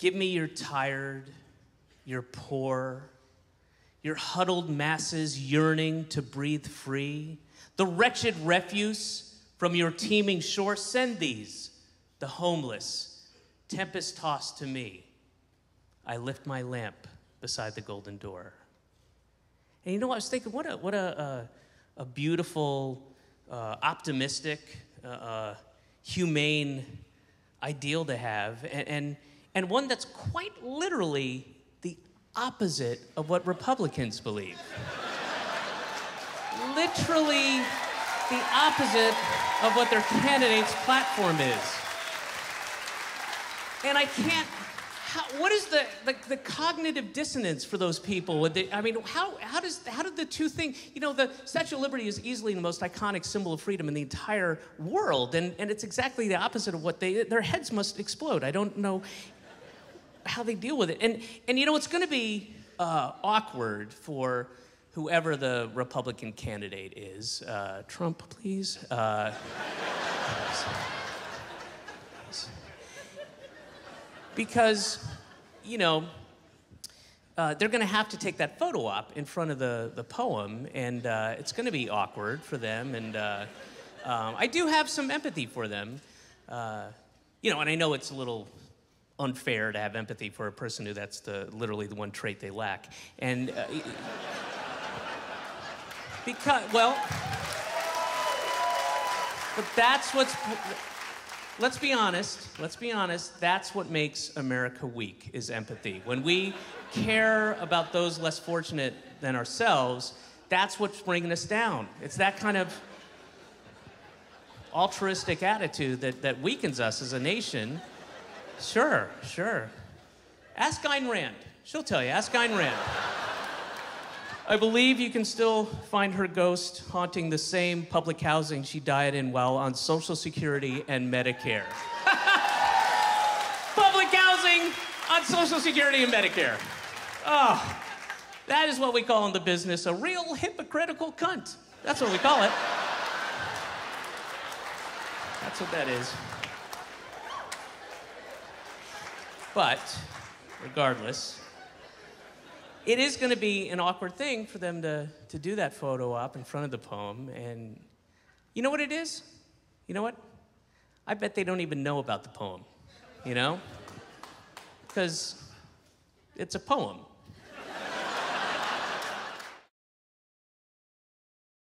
Give me your tired, your poor, your huddled masses yearning to breathe free, the wretched refuse from your teeming shore. Send these, the homeless, tempest-tossed to me. I lift my lamp beside the golden door. And you know, I was thinking, what a beautiful, optimistic, humane ideal to have, and one that's quite literally the opposite of what Republicans believe. Literally the opposite of what their candidate's platform is. And I can't, what is the cognitive dissonance for those people? I mean, how did the two things, you know, the Statue of Liberty is easily the most iconic symbol of freedom in the entire world, and it's exactly the opposite of what their heads must explode. I don't know how they deal with it. And you know, it's gonna be awkward for whoever the Republican candidate is. Trump, please. Because, you know, they're going to have to take that photo op in front of the poem, and it's going to be awkward for them, and I do have some empathy for them. You know, and I know it's a little unfair to have empathy for a person who that's literally the one trait they lack. And because, well, but that's what's... Let's be honest, that's what makes America weak, is empathy. When we care about those less fortunate than ourselves, that's what's bringing us down. It's that kind of altruistic attitude that weakens us as a nation. Sure. Ask Ayn Rand. She'll tell you, ask Ayn Rand. I believe you can still find her ghost haunting the same public housing she died in while on Social Security and Medicare. Public housing on Social Security and Medicare. Oh, that is what we call in the business a real hypocritical cunt. That's what we call it. That's what that is. But, regardless, it is going to be an awkward thing for them to do that photo op in front of the poem, and you know what it is? You know what? I bet they don't even know about the poem, you know? Because it's a poem.